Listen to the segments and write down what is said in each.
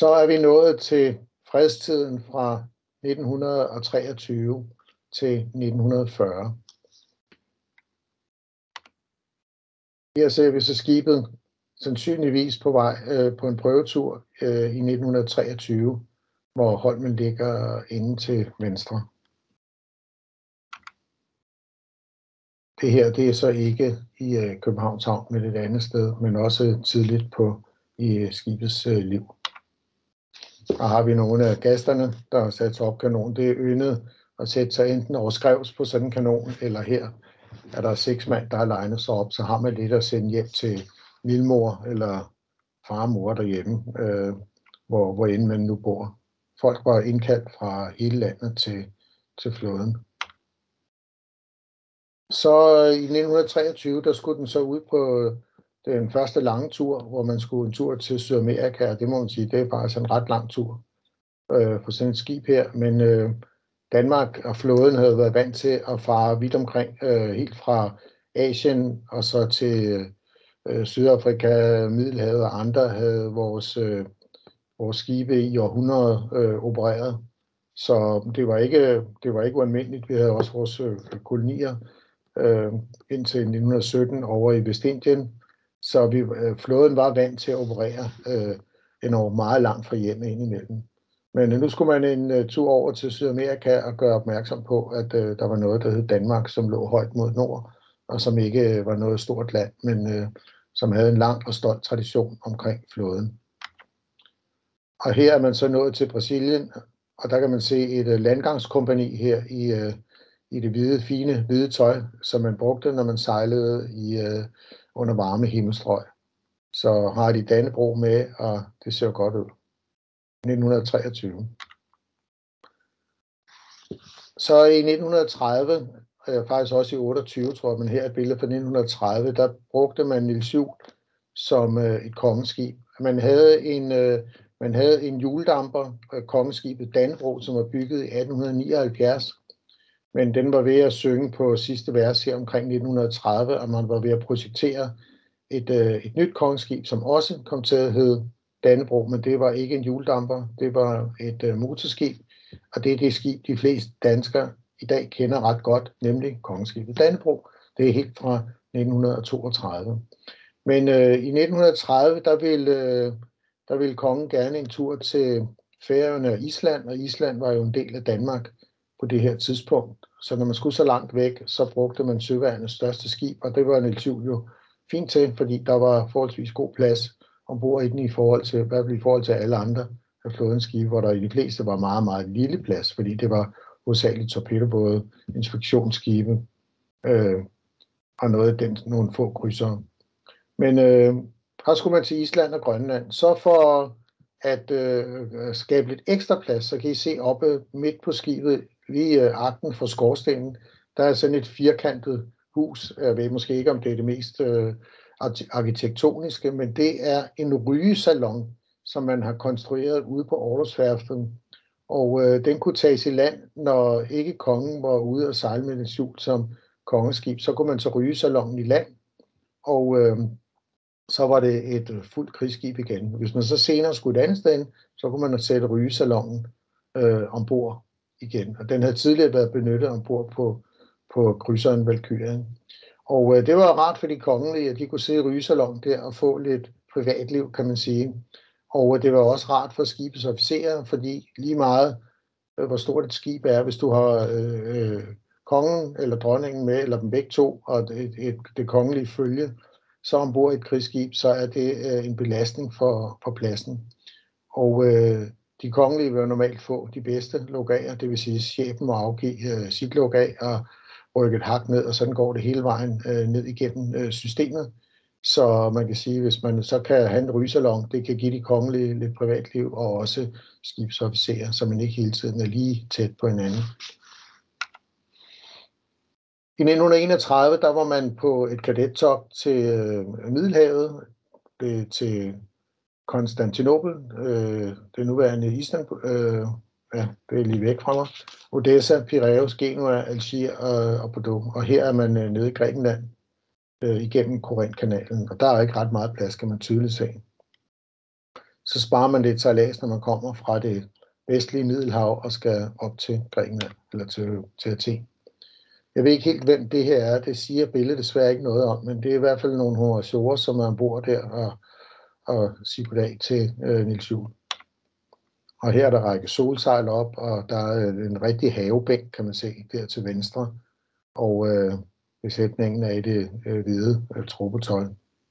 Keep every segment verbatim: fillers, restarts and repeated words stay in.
Så er vi nået til fredstiden fra nitten treogtyve til nitten fyrre. Her ser vi så skibet sandsynligvis på vej øh, på en prøvetur øh, i nitten treogtyve, hvor Holmen ligger inde til venstre. Det her, det er så ikke i øh, Københavns Havn, men et andet sted, men også tidligt på i øh, skibets øh, liv. Og har vi nogle af gasterne, der har sat sig op kanon. Det er yndet at sætte sig enten over skrevs på sådan en kanon, eller her er der seks mand, der har legnet sig op, så har man lidt at sende hjem til lillemor eller far og mor derhjemme, øh, hvor, hvor end man nu bor. Folk var indkaldt fra hele landet til, til flåden. Så i nitten treogtyve, der skulle den så ud på den første lange tur, hvor man skulle en tur til Sydamerika, og det må man sige, det er faktisk en ret lang tur øh, på sådan et skib her, men øh, Danmark og flåden havde været vant til at fare vidt omkring, øh, helt fra Asien og så til øh, Sydafrika, Middelhavet og andre havde vores, øh, vores skibe i århundreder øh, opereret. Så det var ikke, det var ikke ualmindeligt. Vi havde også vores øh, kolonier øh, indtil nitten sytten over i Vestindien. Så vi, øh, flåden var vant til at operere øh, endnu meget langt fra hjemme indimellem. Men nu skulle man en uh, tur over til Sydamerika og gøre opmærksom på, at uh, der var noget, der hed Danmark, som lå højt mod nord, og som ikke uh, var noget stort land, men uh, som havde en lang og stolt tradition omkring flåden. Og her er man så nået til Brasilien, og der kan man se et uh, landgangskompagni her i, uh, i det hvide, fine, hvide tøj, som man brugte, når man sejlede i, uh, under varme himmelstrøg. Så har de Dannebrog med, og det ser godt ud. nitten treogtyve. Så i nitten tredive, øh, faktisk også i otteogtyve, tror jeg, men her er et billede fra nitten tredive, der brugte man Niels Juel som øh, et kongeskib. Man havde en, øh, man havde en hjuldamper, øh, kongeskibet Dannebrog, som var bygget i atten nioghalvfjerds, men den var ved at synge på sidste vers her omkring nitten tredive, og man var ved at projektere et, øh, et nyt kongeskib, som også kom til at hedde Dannebrog, men det var ikke en hjuldamper, det var et uh, motorskib, og det er det skib, de fleste danskere i dag kender ret godt, nemlig kongeskibet Dannebrog. Det er helt fra nitten toogtredive. Men uh, i nitten tredive, der ville, uh, der ville kongen gerne en tur til Færøerne og Island, og Island var jo en del af Danmark på det her tidspunkt. Så når man skulle så langt væk, så brugte man søværnets største skib, og det var Niels Juel jo fint til, fordi der var forholdsvis god plads ombord i den i forhold til, hvad i forhold til alle andre af flådens skibe, hvor der i de fleste var meget, meget lille plads, fordi det var hovedsageligt torpedobåde, inspektionsskibe øh, og noget af den, nogle få krydsere. Men øh, her skulle man til Island og Grønland. Så for at øh, skabe lidt ekstra plads, så kan I se oppe midt på skibet, lige øh, akten for skorstenen, der er sådan et firkantet hus. Jeg ved måske ikke, om det er det mest øh, arkitektoniske, men det er en rygesalon, som man har konstrueret ude på orlogsværftet. Og øh, den kunne tages i land, når ikke kongen var ude og sejle med Niels Juel som kongeskib. Så kunne man så rygesalonen i land, og øh, så var det et fuldt krigsskib igen. Hvis man så senere skulle et andet sted, så kunne man sætte rygesalonen øh, ombord igen. Og den havde tidligere været benyttet ombord på, på krydseren Valkyrien. Og øh, det var rart for de kongelige, at de kunne sidde i rygesalonen der og få lidt privatliv, kan man sige. Og øh, det var også rart for skibets officerer, fordi lige meget, øh, hvor stort et skib er, hvis du har øh, øh, kongen eller dronningen med, eller dem begge to, og et, et, det kongelige følge, så ombord i et krigsskib, så er det øh, en belastning for, for pladsen. Og øh, de kongelige vil normalt få de bedste logager, det vil sige, at chefen må afgive øh, sit logag og rykke et hak ned, og sådan går det hele vejen øh, ned igennem øh, systemet. Så man kan sige, hvis man så kan have en rygesalon, det kan give de kongelige lidt privatliv, og også skibsofficerer, så man ikke hele tiden er lige tæt på hinanden. I nitten enogtredive, der var man på et kadettogt til øh, Middelhavet, øh, til Konstantinopel, øh, det nuværende Istanbul, øh, ja, det er lige væk fra mig, Odessa, Piraeus, Genua, Algier og, og Bordeaux. Og her er man øh, nede i Grækenland øh, igennem Korinthkanalen, og der er ikke ret meget plads, kan man tydeligt se. så sparer man lidt sejlads, når man kommer fra det vestlige Middelhav og skal op til Grækenland eller til, til Athen. Jeg ved ikke helt, hvem det her er. Det siger billedet desværre ikke noget om, men det er i hvert fald nogle horasorer, som er ombord der og, og siger goddag til øh, Niels Juel. Og her er der række solsejl op, og der er en rigtig havebænk, kan man se, der til venstre. Og øh, besætningen er i det øh, hvide øh, truppetøj.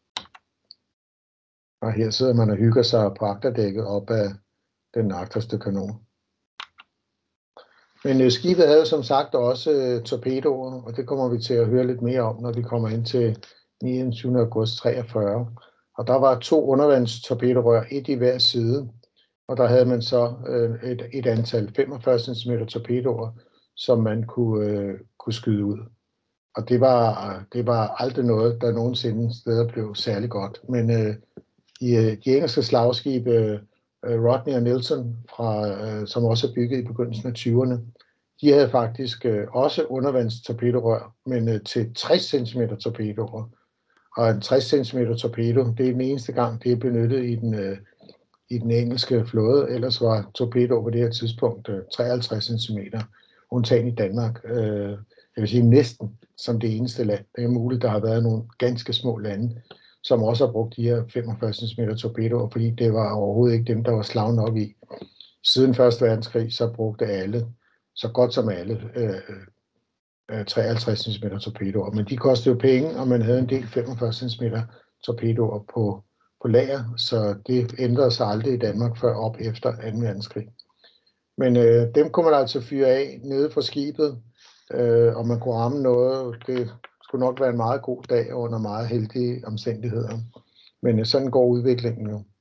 Og her sidder man og hygger sig på agterdækket op af den agterste kanon. Men øh, skibet havde som sagt også øh, torpedoer, og det kommer vi til at høre lidt mere om, når vi kommer ind til niogtyvende august treogfyrre. Og der var to undervandstorpedorør, et i hver side, og der havde man så øh, et, et antal femogfyrre centimeter torpedoer, som man kunne, øh, kunne skyde ud. Og det var, det var aldrig noget, der nogensinde steder blev særlig godt. Men øh, i øh, de engelske slagskibe, øh, Rodney og Nelson, fra, øh, som også er bygget i begyndelsen af tyverne, de havde faktisk øh, også undervandstorpedorør, men øh, til tres centimeter torpedoer. Og en tres centimeter torpedo, det er den eneste gang, det er benyttet i den, øh, i den engelske flåde. Ellers var torpedoer på det her tidspunkt øh, treoghalvtreds centimeter, undtagen i Danmark. Øh, jeg vil sige næsten som det eneste land. Det er muligt, der har været nogle ganske små lande, som også har brugt de her femogfyrre centimeter torpedoer, fordi det var overhovedet ikke dem, der var slag nok i. Siden første verdenskrig, så brugte alle, så godt som alle, øh, øh, treoghalvtreds centimeter torpedoer. Men de kostede jo penge, og man havde en del femogfyrre centimeter torpedoer på, på lager, så det ændrede sig aldrig i Danmark før op efter anden verdenskrig. Men øh, dem kunne man altså fyre af nede fra skibet, øh, og man kunne ramme noget. Det skulle nok være en meget god dag under meget heldige omstændigheder. Men øh, sådan går udviklingen jo.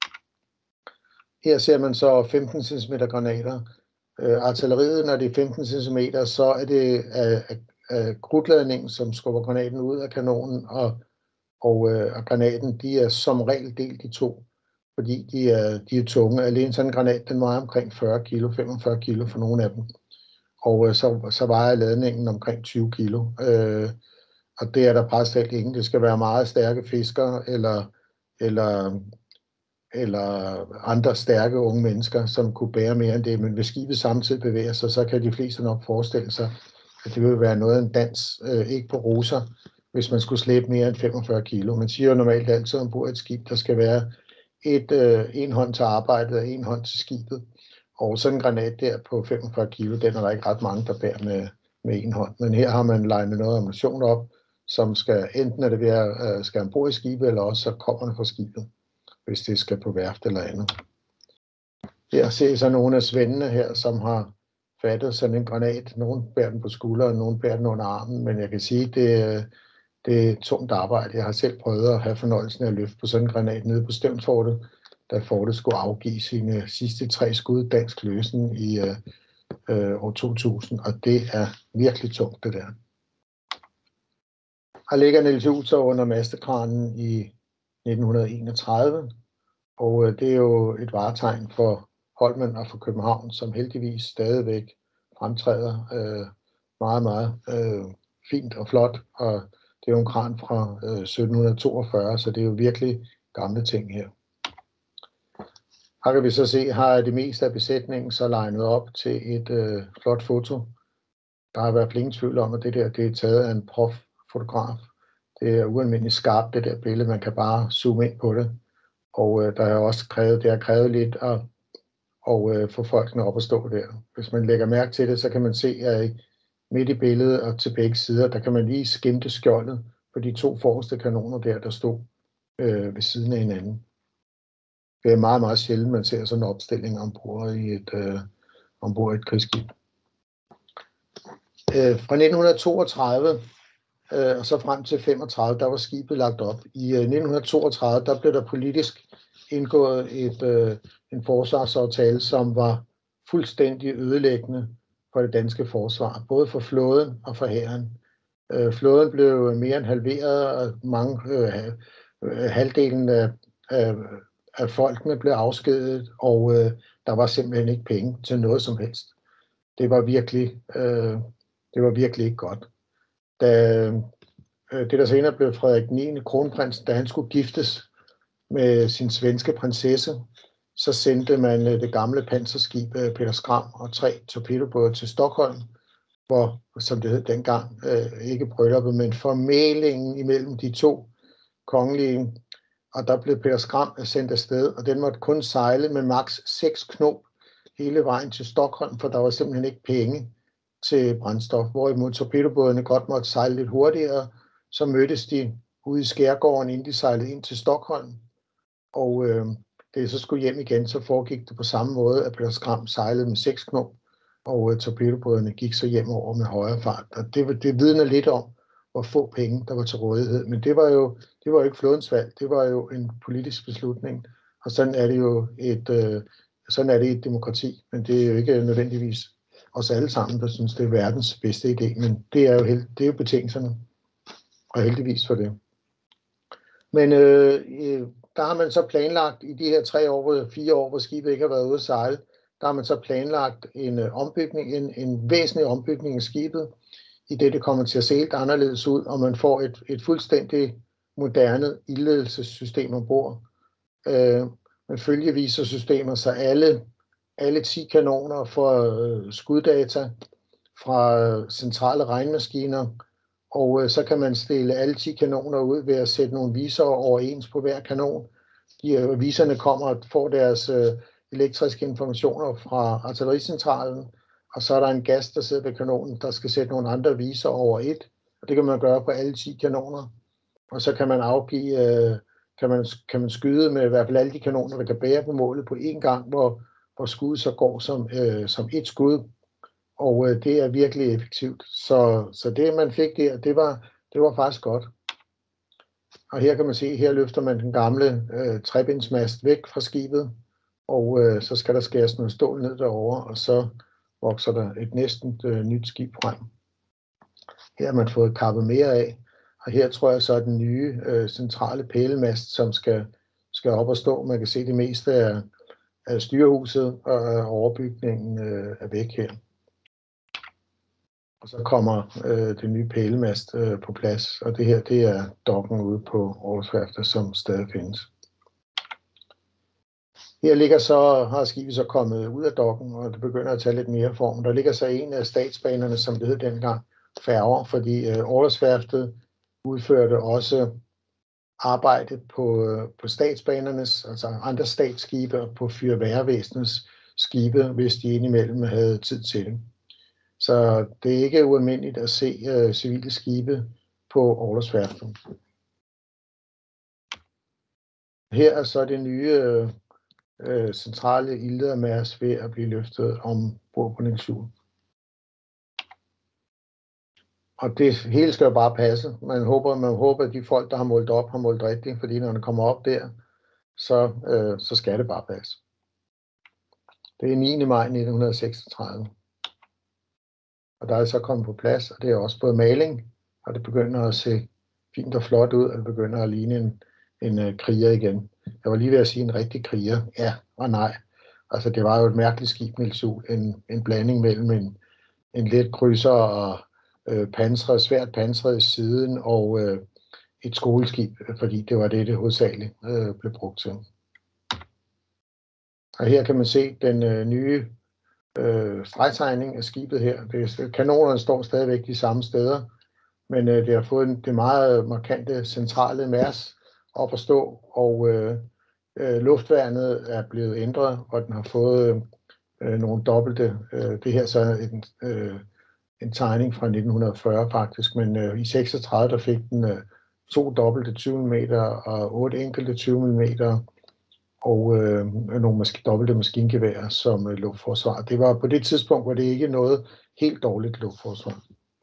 Her ser man så femten centimeter granater. Øh, artilleriet, når det er femten centimeter, så er det af, af, af krudtladningen, som skubber granaten ud af kanonen, og, og, øh, og granaten, de er som regel delt i to, fordi de er, de er tunge. Alene sådan en granat, den vejer omkring fyrre kilo, femogfyrre kilo for nogle af dem. Og øh, så, så vejer ladningen omkring tyve kilo. Øh, og det er der præst alt ingen. Det skal være meget stærke fiskere, eller, eller, eller andre stærke unge mennesker, som kunne bære mere end det. Men hvis skibet samtidig bevæger sig, så kan de fleste nok forestille sig, at det vil være noget af en dans, øh, ikke på roser, hvis man skulle slæbe mere end femogfyrre kilo. Man siger jo normalt altid ombord et skib, der skal være et, øh, en hånd til arbejdet og en hånd til skibet. Og sådan en granat der på femogfyrre kilo, den er der ikke ret mange, der bærer med, med en hånd. Men her har man legnet noget ammunition op, som skal enten er det ved at øh, skal ombord i skibet, eller også så kommer det fra skibet, hvis det skal på værft eller andet. Her ser så nogle af svendene her, som har fattet sådan en granat. Nogle bærer den på skulderen, nogle bærer den under armen, men jeg kan sige, det, det er tungt arbejde. Jeg har selv prøvet at have fornøjelsen af at løfte på sådan en granat nede på Stevnsfortet, da fortet skulle afgive sine sidste tre skud dansk løsen i øh, år to tusind, og det er virkelig tungt, det der. Her ligger Niels Juel så under mastekranen i nitten enogtredive, og øh, det er jo et varetegn for Holmen og for København, som heldigvis stadigvæk fremtræder øh, meget, meget øh, fint og flot, og det er jo en kran fra øh, sytten toogfyrre, så det er jo virkelig gamle ting her. Her kan vi så se, har det meste af besætningen så legnet op til et øh, flot foto. Der har været ingen tvivl om, at det der det er taget af en prof-fotograf. Det er ualmindeligt skarpt, det der billede. Man kan bare zoome ind på det. Og øh, der er også krævet, det har krævet lidt at, at øh, få folkene op at stå der. Hvis man lægger mærke til det, så kan man se, at midt i billedet og til begge sider, der kan man lige skimte skjoldet på de to forreste kanoner der, der stod øh, ved siden af hinanden. Det er meget, meget sjældent, man ser sådan en opstilling ombord i et, øh, ombord i et krigsskib. Øh, fra nitten toogtredive øh, og så frem til femogtredive, der var skibet lagt op. I øh, nitten toogtredive, der blev der politisk indgået et, øh, en forsvarsaftale, som var fuldstændig ødelæggende for det danske forsvar, både for flåden og for hæren. Øh, flåden blev mere end halveret, og mange, øh, halvdelen af, af at folkene blev afskediget, og øh, der var simpelthen ikke penge til noget som helst. Det var virkelig, øh, det var virkelig ikke godt. Da, øh, det der senere blev Frederik den niende kronprins, da han skulle giftes, med sin svenske prinsesse, så sendte man det gamle panserskib Peter Skram og tre torpedobåde til Stockholm, hvor, som det hed dengang, ikke brylluppet, men formælingen imellem de to kongelige. Og der blev Peter Skram sendt afsted, og den måtte kun sejle med maks seks knop hele vejen til Stockholm, for der var simpelthen ikke penge til brændstof. Hvorimod torpedobådene godt måtte sejle lidt hurtigere, så mødtes de ude i skærgården, inden de sejlede ind til Stockholm. Og øh, det så skulle hjem igen, så foregik det på samme måde, at Peter Skram sejlede med seks knop, og øh, torpedobådene gik så hjem over med højere fart. Og det, det vidner lidt om, hvor få penge der var til rådighed. Men det var jo, det var jo ikke flådens valg, det var jo en politisk beslutning. Og sådan er det jo et, øh, sådan er det et demokrati, men det er jo ikke nødvendigvis os alle sammen, der synes, det er verdens bedste idé. Men det er jo, held, det er jo betingelserne, og heldigvis for det. Men øh, der har man så planlagt i de her tre år, fire år, hvor skibet ikke har været ude at sejle, der har man så planlagt en ombygning, en, en væsentlig ombygning af skibet, i det det kommer til at se helt anderledes ud, og man får et, et fuldstændig moderne ildledelsessystem ombord. Øh, man følgeviser systemer, så alle, alle ti kanoner får øh, skuddata fra øh, centrale regnmaskiner, og øh, så kan man stille alle ti kanoner ud ved at sætte nogle visorer overens på hver kanon. De øh, viserne kommer og får deres øh, elektriske informationer fra artillericentralen, og så er der en gas, der sidder ved kanonen, der skal sætte nogle andre viser over et, og det kan man gøre på alle ti kanoner. Og så kan man afgive, øh, kan man, kan man skyde med i hvert fald alle de kanoner, der kan bære på målet på én gang, hvor, hvor skuddet så går som, øh, som et skud. Og øh, det er virkelig effektivt. Så, så det, man fik der, det var, det var faktisk godt. Og her kan man se, her løfter man den gamle øh, trebindsmast væk fra skibet, og øh, så skal der skæres noget stål ned derover, og så vokser der et næsten øh, nyt skib frem. Her har man fået kappet mere af, og her tror jeg så er den nye øh, centrale pælemast, som skal, skal op og stå. Man kan se det meste af, af styrehuset og af overbygningen øh, er væk her. Og så kommer øh, den nye pælemast øh, på plads, og det her det er dokken ude på Aarhusværftet, som stadig findes. Her ligger så, har skibet så kommet ud af dokken, og det begynder at tage lidt mere form. Der ligger så en af statsbanerne, som det hed dengang, færger, fordi øh, Aarhusværftet udførte også arbejde på, øh, på statsbanernes, altså andre statsskibe og på fyrværvæsenets skibe, hvis de indimellem havde tid til det. Så det er ikke ualmindeligt at se øh, civile skibe på Aarhusværftet. Her er så det nye øh, øh, centrale ildledermærs ved at blive løftet ombord på Niels Juel. Og det hele skal jo bare passe. Man håber, man håber, at de folk, der har målt op, har målt rigtigt, fordi når den kommer op der, så, øh, så skal det bare passe. Det er niende maj nitten seksogtredive. Og der er så kommet på plads, og det er også både maling, og det begynder at se fint og flot ud, og det begynder at ligne en, en uh, kriger igen. Jeg var lige ved at sige en rigtig kriger. Ja og nej. Altså det var jo et mærkeligt skib, Niels Juel. En, en blanding mellem en, en let krydser og øh, pansret, svært pansret i siden og øh, et skoleskib, fordi det var det, det hovedsageligt øh, blev brugt til. Og her kan man se den øh, nye øh, stregtegning af skibet her. Det, kanonerne står stadigvæk de samme steder, men øh, det har fået en, det meget markante centrale mærs op at stå, og øh, øh, luftværnet er blevet ændret, og den har fået øh, nogle dobbelte. Øh, det her så er en, øh, en tegning fra nitten fyrre faktisk, men øh, i seksogtredive der fik den øh, to dobbelte tyve millimeter og otte enkelte tyve millimeter og øh, nogle mask- dobbelte maskingeværer som øh, luftforsvar. Det var på det tidspunkt, hvor det ikke noget helt dårligt luftforsvar.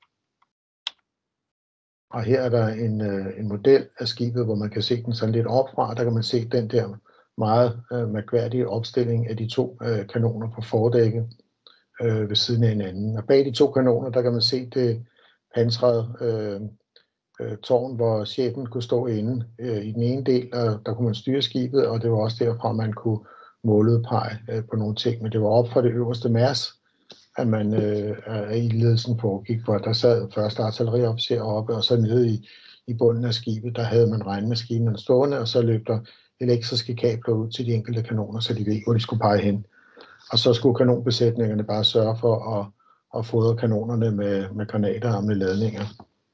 Og her er der en, øh, en model af skibet, hvor man kan se den sådan lidt opfra. Der kan man se den der meget øh, mærkværdige opstilling af de to øh, kanoner på fordækket øh, ved siden af hinanden. Og bag de to kanoner, der kan man se det pansrede øh, øh, tårn, hvor chefen kunne stå inde øh, i den ene del, og der kunne man styre skibet, og det var også derfra, man kunne måleudpege øh, på nogle ting. Men det var op fra det øverste mærs, at man øh, af ildledelsen foregik, hvor der sad først artilleriofficer oppe, og så nede i, i bunden af skibet, der havde man regnmaskinerne stående, og så løb der elektriske kabler ud til de enkelte kanoner, så de ved, hvor de skulle pege hen. Og så skulle kanonbesætningerne bare sørge for at, at fodre kanonerne med, med granater og med ladninger.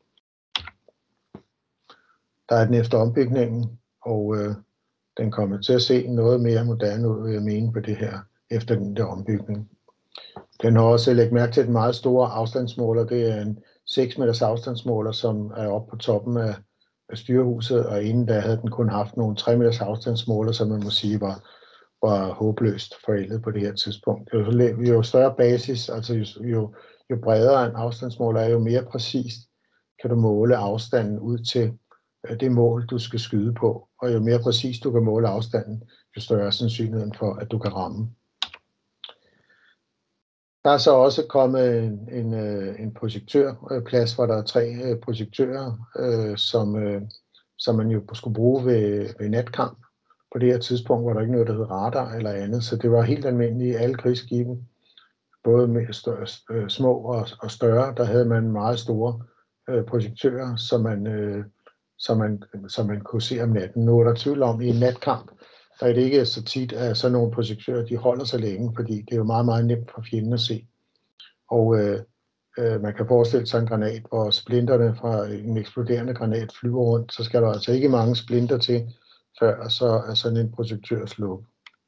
Der er den efter ombygningen, og øh, den kommer til at se noget mere moderne ud, vil jeg mene, på det her, efter den der ombygning. Den har også lagt mærke til den meget store afstandsmåler. Det er en seks meters afstandsmåler, som er oppe på toppen af, af styrehuset, og inden da havde den kun haft nogle tre meters afstandsmåler, som man må sige var, var håbløst forældet på det her tidspunkt. Jo, jo større basis, altså jo, jo, jo bredere en afstandsmåler er, jo mere præcist kan du måle afstanden ud til det mål, du skal skyde på. Og jo mere præcist du kan måle afstanden, jo større er sandsynligheden for, at du kan ramme. Der er så også kommet en, en, en projektørplads, hvor der er tre projektører, som, som man jo skulle bruge ved, ved natkamp. På det her tidspunkt var der ikke noget, der hed radar eller andet, så det var helt almindeligt. Alle krigsskibe, både med større, små og, og større, der havde man meget store projektører, som man, som, man, som man kunne se om natten. Nu er der tvivl om, i en natkamp, der er det ikke så tit, at sådan nogle projektører de holder sig længe, fordi det er jo meget, meget nemt for fjenden at se. Og øh, øh, man kan forestille sig en granat, hvor splinterne fra en eksploderende granat flyver rundt, så skal der altså ikke mange splinter til, før så er sådan en projektør slukket.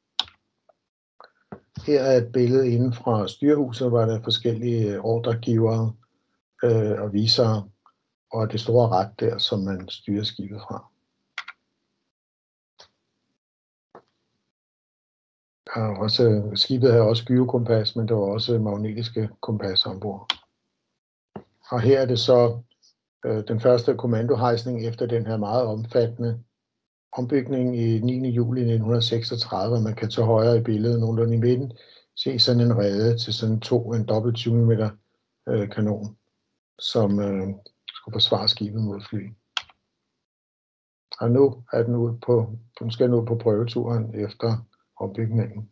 Her er et billede inden fra styrehuset, hvor der er forskellige ordregivere øh, og visere, og det store ret der, som man styrer skibet fra. Der også, skibet havde også gyrokompas, men der var også magnetiske kompasser ombord. Og her er det så øh, den første kommandohejsning efter den her meget omfattende ombygning i niende juli nitten seksogtredive. Man kan til højre i billedet, nogenlunde i midten, se sådan en rede til sådan to, en dobbelt tyve millimeter øh, kanon, som øh, skulle forsvare skibet mod fly. Og nu er den ude på, den skal nu på prøveturen efter ombygningen.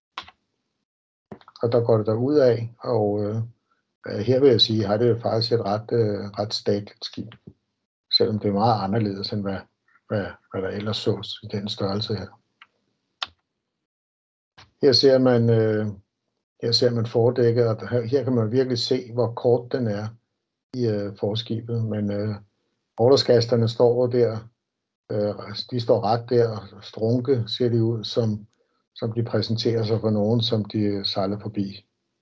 Og der går det der ud af, og øh, her vil jeg sige, har det jo faktisk et ret, øh, ret statligt skib, selvom det er meget anderledes end hvad, hvad, hvad der ellers sås i den størrelse her. Her ser man, øh, her ser man fordækket, og her, her kan man virkelig se, hvor kort den er i øh, forskibet, men øh, orderskasterne står der, øh, de står ret der, og strunke ser de ud, som som de præsenterer sig for nogen, som de sejler forbi.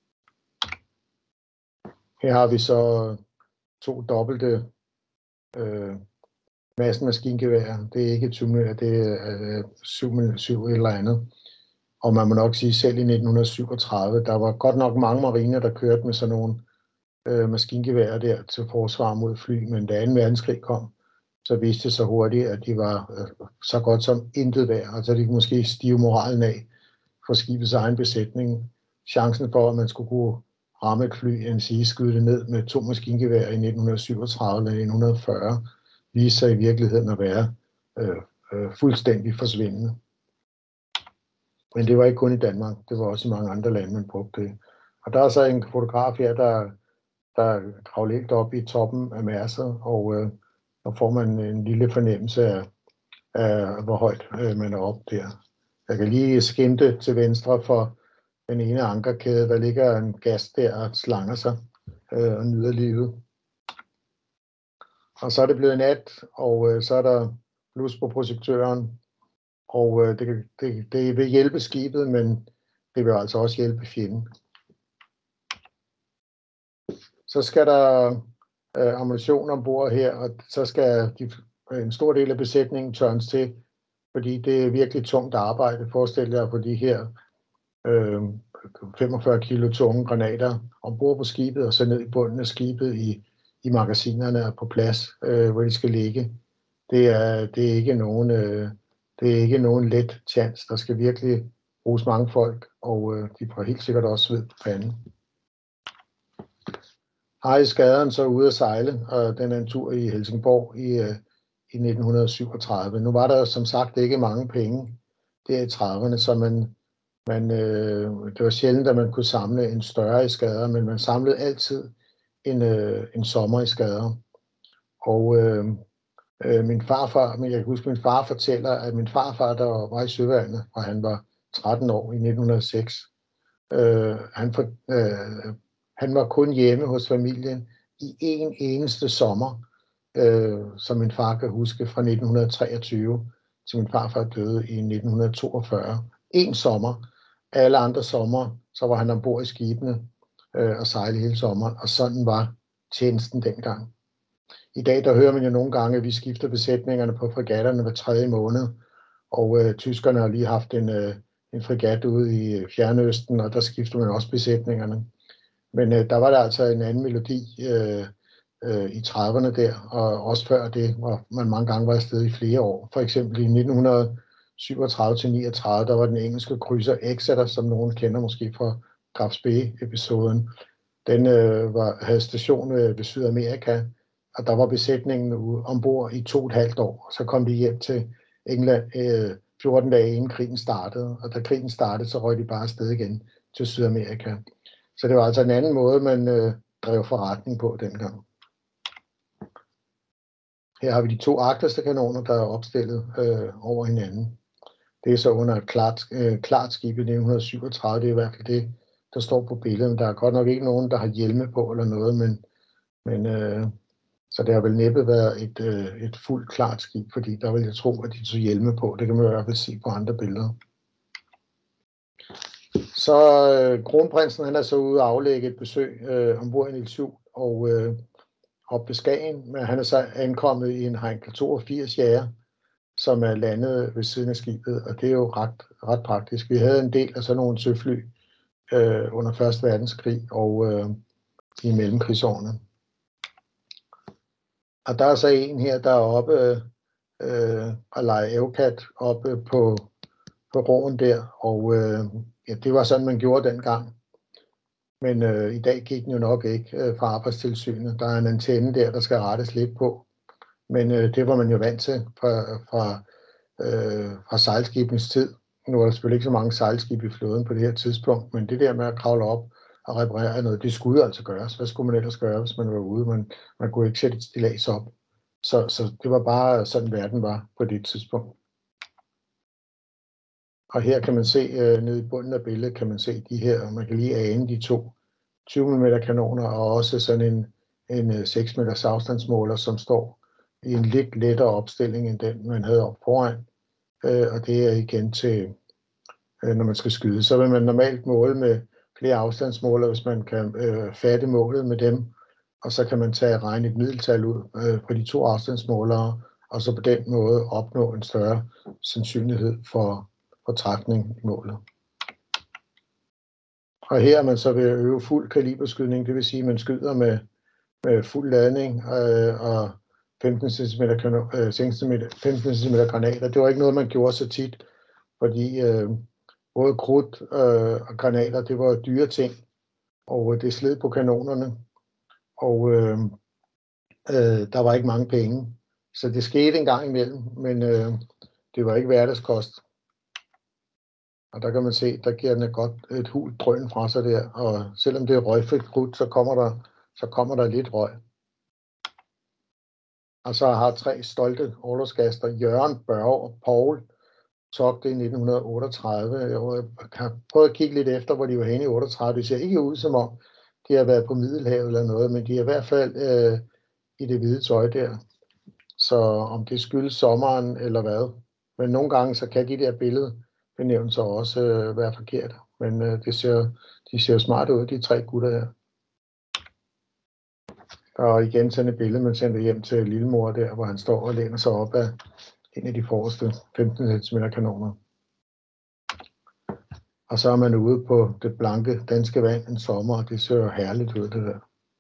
Her har vi så to dobbelte øh, maskingeværer. Det er ikke tyve millimeter, det er syv, syv eller andet. Og man må nok sige, selv i nitten syvogtredive, der var godt nok mange mariner, der kørte med sådan nogle øh, maskingeværer der til forsvar mod fly, men da anden verdenskrig kom, så viste det sig hurtigt, at de var øh, så godt som intet værd. Altså de kunne måske stive moralen af for skibets egen besætning. Chancen for, at man skulle kunne ramme et fly, end sige skyde det ned med to maskingeværer i nitten syvogtredive eller nitten fyrre, viste sig i virkeligheden at være øh, øh, fuldstændig forsvindende. Men det var ikke kun i Danmark, det var også i mange andre lande, man brugte det. Og der er så en fotograf her, der, der kravler helt op i toppen af Mærset, og øh, der får man en lille fornemmelse af, af hvor højt øh, man er oppe der. Jeg kan lige skimte til venstre for den ene ankerkæde, der ligger en gas der og slanger sig øh, og nyder livet. Og så er det blevet nat, og øh, så er der lys på projektøren, og øh, det, det, det vil hjælpe skibet, men det vil altså også hjælpe fjenden. Så skal der øh, ammunition ombord her, og så skal de, en stor del af besætningen tørnes til, fordi det er virkelig tungt arbejde. Forestil jer på de her øh, femogfyrre kilo tunge granater ombord på skibet, og så ned i bunden af skibet i, i magasinerne og på plads, øh, hvor de skal ligge. Det er, det er ikke nogen, øh, det er ikke nogen let chance. Der skal virkelig bruges mange folk, og øh, de får helt sikkert også sved på panden. Har I skaderen så ude at sejle, og den er en tur i Helsingborg i, øh, i nitten syvogtredive. Nu var der som sagt ikke mange penge der i trediverne, så man, man, øh, det var sjældent, at man kunne samle en større i skader, men man samlede altid en, øh, en sommer i skader. Og øh, Øh, min farfar, men jeg kan huske, min far fortæller, at min farfar, der var i Søværnet, og han var tretten år i nitten hundrede og seks, øh, han, for, øh, han var kun hjemme hos familien i en eneste sommer, øh, som min far kan huske, fra nitten hundrede og treogtyve til min farfar døde i nitten hundrede og toogfyrre. En sommer. Alle andre sommer, så var han ombord i skibene øh, og sejlede hele sommeren, og sådan var tjenesten dengang. I dag der hører man jo nogle gange, at vi skifter besætningerne på fregatterne hver tredje måned, og øh, tyskerne har lige haft en, øh, en fregat ude i Fjernøsten, og der skifter man også besætningerne. Men øh, der var der altså en anden melodi øh, øh, i trediverne der, og også før det, hvor man mange gange var afsted i flere år. For eksempel i nitten syvogtredive til niogtredive, der var den engelske krydser Exeter, som nogen kender måske fra Graf Spee-episoden. Den øh, var, havde station øh, ved Sydamerika, og der var besætningen ombord i to og et halvt år. Så kom de hjem til England øh, fjorten dage inden krigen startede, og da krigen startede, så røg de bare afsted igen til Sydamerika. Så det var altså en anden måde, man øh, drev forretning på dengang. Her har vi de to agterste kanoner, der er opstillet øh, over hinanden. Det er så under et klart, øh, klart skib i nitten syvogtredive, det er i hvert fald det, der står på billedet. Der er godt nok ikke nogen, der har hjelme på eller noget, men, men øh, så det har vel næppe været et, øh, et fuldt klart skib, fordi der vil jeg tro, at de tog hjelme på. Det kan man i hvert fald se på andre billeder. Så øh, kronprinsen, han er så ude og aflægge et besøg øh, ombord i Niels Juel og øh, op ved Skagen, men han er så ankommet i en Heinkel toogfirs jager, som er landet ved siden af skibet, og det er jo ret, ret praktisk. Vi havde en del af sådan nogle søfly øh, under første verdenskrig og øh, i mellemkrigsårene. Og der er så en her, der er oppe øh, og leger ævkat oppe på, på roen der, og øh, ja, det var sådan, man gjorde dengang. Men øh, i dag gik den jo nok ikke øh, fra Arbejdstilsynet. Der er en antenne der, der skal rettes lidt på. Men øh, det var man jo vant til fra, fra, øh, fra sejlskibens tid. Nu er der selvfølgelig ikke så mange sejlskib i flåden på det her tidspunkt, men det der med at kravle op og reparere noget, det skulle altså gøres. Hvad skulle man ellers gøre, hvis man var ude? Man, man kunne ikke sætte et stillads op. Så, så det var bare sådan, verden var på det tidspunkt. Og her kan man se, øh, nede i bunden af billedet, kan man se de her, man kan lige ane de to tyve millimeter kanoner, og også sådan en, en seks meters afstandsmåler, som står i en lidt lettere opstilling, end den, man havde op foran. Øh, og det er igen til, øh, når man skal skyde. Så vil man normalt måle med flere afstandsmåler, hvis man kan øh, fatte målet med dem, og så kan man tage regne et middeltal ud øh, på de to afstandsmålere, og så på den måde opnå en større sandsynlighed for, for træfning i målet. Og her er man så ved at øve fuld kaliberskydning, det vil sige, at man skyder med, med fuld ladning øh, og femten centimeter granater. Det var ikke noget, man gjorde så tit, fordi øh, både krudt øh, og granater, det var dyre ting, og det sled på kanonerne, og øh, øh, der var ikke mange penge. Så det skete en gang imellem, men øh, det var ikke hverdagskost. Og der kan man se, der giver den godt et hult drøn fra sig der, og selvom det er røgfrit krudt, så kommer der, så kommer der lidt røg. Og så har tre stolte orlogsgaster, Jørgen, Børge og Paul, togte i nitten otteogtredive. Jeg har prøvet at kigge lidt efter, hvor de var henne i otteogtredive. Det ser ikke ud som om, de har været på Middelhavet eller noget, men de er i hvert fald øh, i det hvide tøj der. Så om det skyldes sommeren eller hvad. Men nogle gange så kan de der billedbenævnelser også øh, være forkerte. Men øh, det ser, de ser smart ud, de tre gutter her. Og igen sådan et billede, man sendte hjem til lillemor der, hvor han står og læner sig op af en af de forreste femten centimeter kanoner. Og så er man ude på det blanke danske vand en sommer, og det ser jo herligt ud, det der.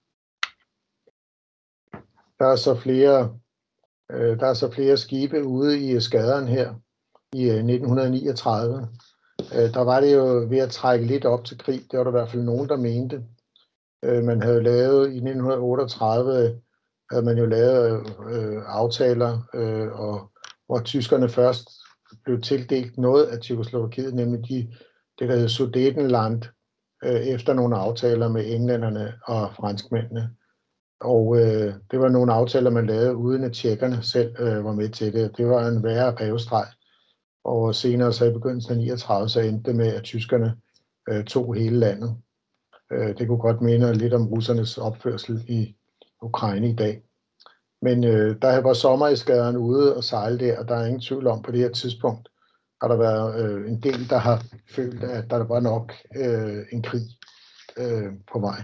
Der er så flere, øh, der er så flere skibe ude i skaderen her i øh, nitten niogtredive. Øh, der var det jo ved at trække lidt op til krig, det var der i hvert fald nogen, der mente. Øh, man havde lavet i nitten otteogtredive, havde man jo lavet øh, aftaler, øh, og hvor tyskerne først blev tildelt noget af Tjekkoslovakiet, nemlig de, det der hed Sudetenland, øh, efter nogle aftaler med englænderne og franskmændene. Og øh, det var nogle aftaler, man lavede, uden at tjekkerne selv øh, var med til det. Det var en værre rævestreg. Og senere så i begyndelsen af niogtredive, så endte det med, at tyskerne øh, tog hele landet. Øh, det kunne godt minde lidt om russernes opførsel i Ukraine i dag. Men øh, der var sommereskaderen ude og sejle der, og der er ingen tvivl om, på det her tidspunkt har der været øh, en del, der har følt, at der var nok øh, en krig øh, på vej.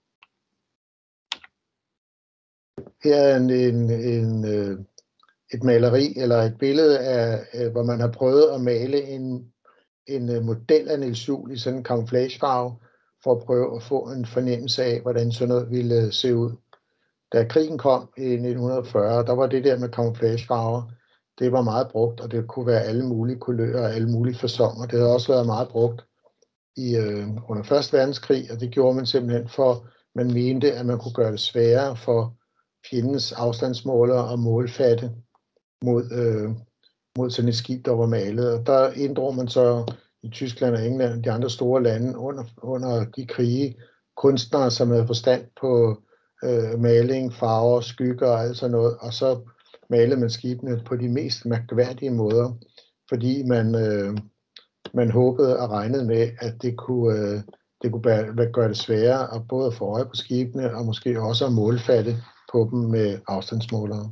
Her er en, en, en, øh, et maleri eller et billede af, øh, hvor man har prøvet at male en, en model af Niels Juel i sådan en camouflagefarve, for at prøve at få en fornemmelse af, hvordan sådan noget ville se ud. Da krigen kom i nitten fyrre, der var det der med camouflagefarver, det var meget brugt, og det kunne være alle mulige kulører og alle mulige faconer. Det havde også været meget brugt i, øh, under første verdenskrig, og det gjorde man simpelthen for, man mente, at man kunne gøre det sværere for fjendens afstandsmålere at målfatte mod, øh, mod sådan et skib, der var malet. Og der inddrog man så i Tyskland og England og de andre store lande under, under de krige kunstnere, som havde forstand på øh, maling, farver, skygger og alt sådan noget, og så malede man skibene på de mest mærkværdige måder, fordi man, øh, man håbede og regnede med, at det kunne, øh, det kunne bære, gøre det sværere at både få øje på skibene og måske også at målfatte på dem med afstandsmålere.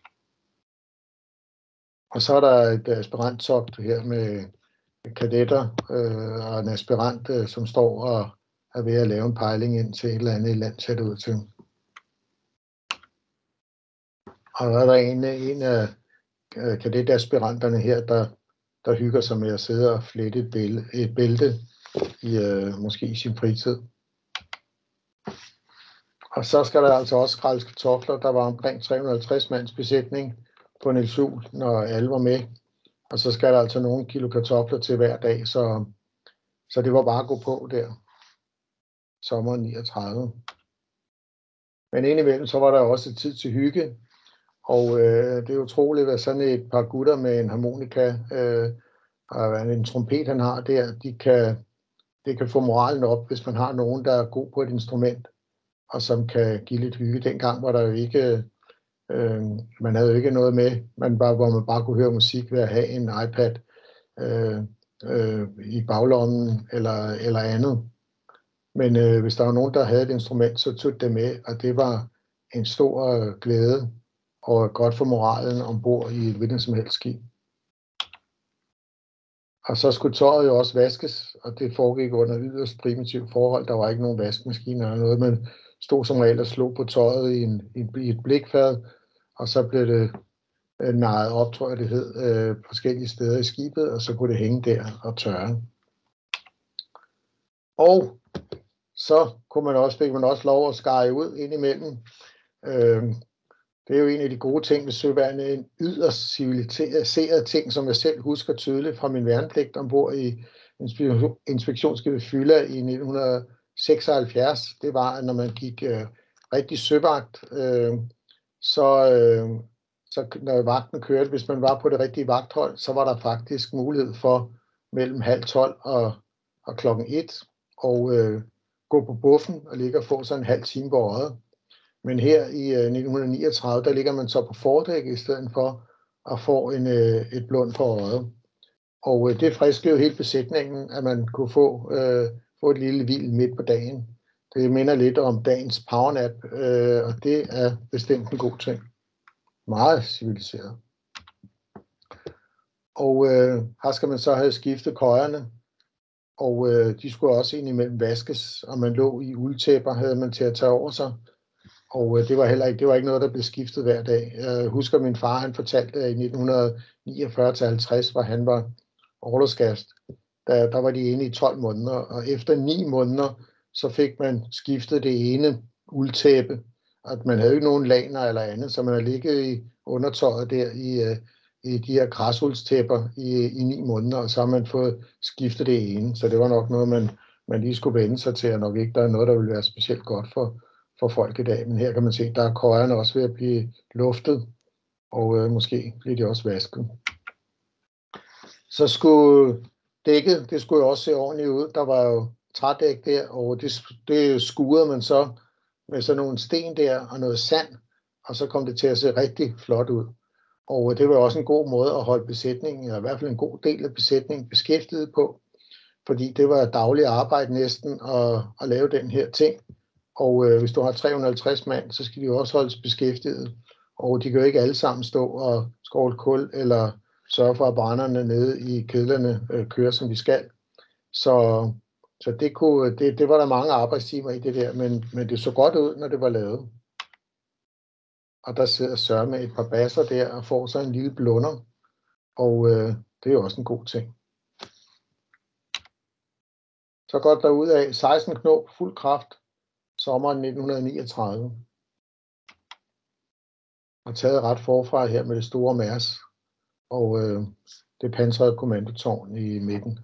Og så er der et aspiranttogt her med kadetter øh, og en aspirant, øh, som står og er ved at lave en pejling ind til et eller andet land, ser det ud til. Og der er der en, en af kadetaspiranterne her, der, der hygger sig med at sidde og flette et, bælte, et bælte i øh, måske i sin fritid. Og så skal der altså også skrælles kartofler. Der var omkring tre hundrede og halvtreds mands besætning på Niels Juel, når alle var med. Og så skal der altså nogle kilo kartofler til hver dag, så, så det var bare at gå på der. Sommeren niogtredive. Men indimellem så var der også tid til hygge. Og øh, det er utroligt, at sådan et par gutter med en harmonika øh, og en trompet, han har der, de kan, det kan få moralen op, hvis man har nogen, der er god på et instrument, og som kan give lidt hygge. Dengang var der jo ikke, øh, man havde jo ikke noget med, man bare, hvor man bare kunne høre musik ved at have en iPad øh, øh, i baglommen eller, eller andet. Men øh, hvis der var nogen, der havde et instrument, så tog det med, og det var en stor øh, glæde og godt for moralen ombord i et hvilket som helst skib. Og så skulle tøjet jo også vaskes, og det foregik under yderst primitive forhold. Der var ikke nogen vaskemaskiner eller noget, men stod som regel og slog på tøjet i, en, i et blikfad, og så blev det øh, nejet op, tror jeg det hed, øh, forskellige steder i skibet, og så kunne det hænge der og tørre. Og så kunne man også, fik man også lov at skære ud indimellem. Øh, det er jo en af de gode ting ved søværnet, en yderst civiliseret ting, som jeg selv husker tydeligt fra min værnepligt ombord i inspektionsskibet Fylla i nitten seksoghalvfjerds. Det var, at når man gik øh, rigtig søvagt, øh, så, øh, så når vagten kørte, hvis man var på det rigtige vagthold, så var der faktisk mulighed for mellem halv tolv og, og klokken et og øh, gå på buffen og ligge og få sig en halv time på øjet. Men her i uh, nitten niogtredive, der ligger man så på fordæk i stedet for at få en, uh, et blund på øjet. Og uh, det friskede jo hele besætningen, at man kunne få, uh, få et lille hvil midt på dagen. Det minder lidt om dagens powernap, uh, og det er bestemt en god ting. Meget civiliseret. Og uh, her skal man så have skiftet køjerne, og uh, de skulle også indimellem vaskes, og man lå i uldtæpper, havde man til at tage over sig. Og øh, det var heller ikke, det var ikke noget, der blev skiftet hver dag. Jeg husker, min far, han fortalte, at i nitten niogfyrre til halvtreds, hvor han var orlogsgast, der, der var de ene i tolv måneder, og efter ni måneder, så fik man skiftet det ene uldtæppe, at man havde ikke nogen laner eller andet, så man havde ligget i undertøjet der i, øh, i de her græsuldstæpper i, i ni måneder, og så har man fået skiftet det ene, så det var nok noget, man, man lige skulle vende sig til, og nok ikke, der er noget, der ville være specielt godt for for folk i dag, men her kan man se, der er køjerne også ved at blive luftet, og øh, måske bliver de også vasket. Så skulle dækket, det skulle jo også se ordentligt ud. Der var jo trædæk der, og det, det skurede man så med sådan nogle sten der og noget sand, og så kom det til at se rigtig flot ud. Og det var også en god måde at holde besætningen, eller i hvert fald en god del af besætningen, beskæftiget på, fordi det var daglig arbejde næsten at, at lave den her ting. Og øh, hvis du har tre hundrede og halvtreds mand, så skal de jo også holdes beskæftiget. Og de kan jo ikke alle sammen stå og skåle kul, eller sørge for, at brænderne nede i kedlerne øh, kører, som de skal. Så, så det, kunne, det, det var der mange arbejdstimer i det der, men, men det så godt ud, når det var lavet. Og der sidder Søren med et par basser der og får så en lille blunder. Og øh, det er jo også en god ting. Så går der ud af seksten knop fuld kraft sommeren nitten niogtredive. Og taget ret forfra her med det store Mærs og øh, det pansrede kommandotårn i midten.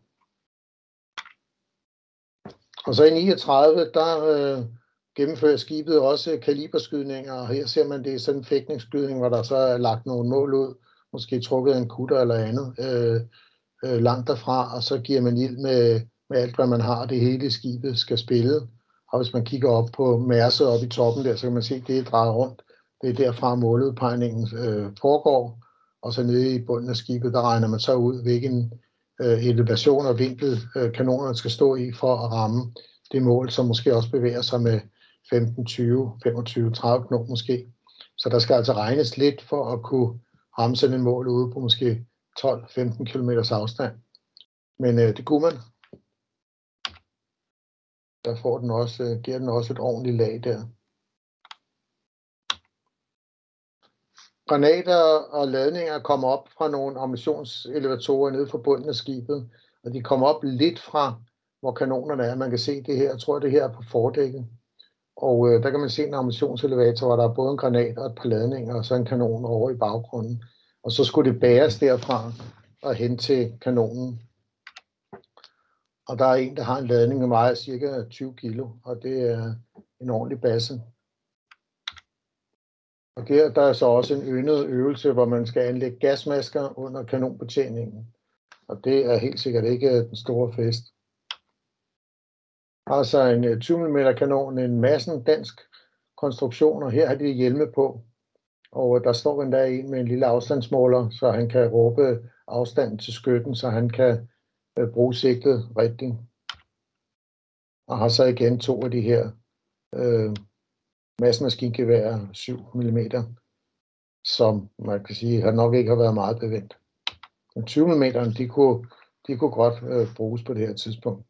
Og så i niogtredive, der øh, gennemfører skibet også kaliberskydninger, og her ser man det i sådan en fægtningsskydning, hvor der så er lagt nogle mål ud, måske trukket en kutter eller andet øh, øh, langt derfra, og så giver man ild med, med alt, hvad man har, det hele skibet skal spille. Og hvis man kigger op på Mærset oppe i toppen der, så kan man se, at det er drejet rundt. Det er derfra måludpegningen øh, foregår, og så nede i bunden af skibet, der regner man så ud, hvilken øh, elevation og vinkel øh, kanonerne skal stå i for at ramme det mål, som måske også bevæger sig med femten, tyve, femogtyve, tredive knop måske. Så der skal altså regnes lidt for at kunne ramme sådan en mål ude på måske tolv til femten kilometers afstand. Men øh, det kunne man. Der får den også, øh, giver den også et ordentligt lag der. Granater og ladninger kommer op fra nogle ammunitionselevatorer nede fra bunden af skibet, og de kommer op lidt fra, hvor kanonerne er. Man kan se det her, jeg tror det her er på fordækket. Og øh, der kan man se en ammunitionselevator, hvor der er både en granat og et par ladninger, og så en kanon over i baggrunden. Og så skulle det bæres derfra og hen til kanonen. Og der er en, der har en ladning, der vejer cirka tyve kilo, og det er en ordentlig basse. Og der, der er så også en yndet øvelse, hvor man skal anlægge gasmasker under kanonbetjeningen. Og det er helt sikkert ikke den store fest. Altså en tyve millimeter kanon, en Madsen dansk konstruktion, og her har de hjelme på. Og der står endda en med en lille afstandsmåler, så han kan råbe afstanden til skytten, så han kan bruge sigtet rigtigt. Og har så igen to af de her øh, Madsen maskingeværer syv millimeter, som man kan sige har nok ikke har været meget bevendt. Men tyve millimeter, de kunne, de kunne godt øh, bruges på det her tidspunkt.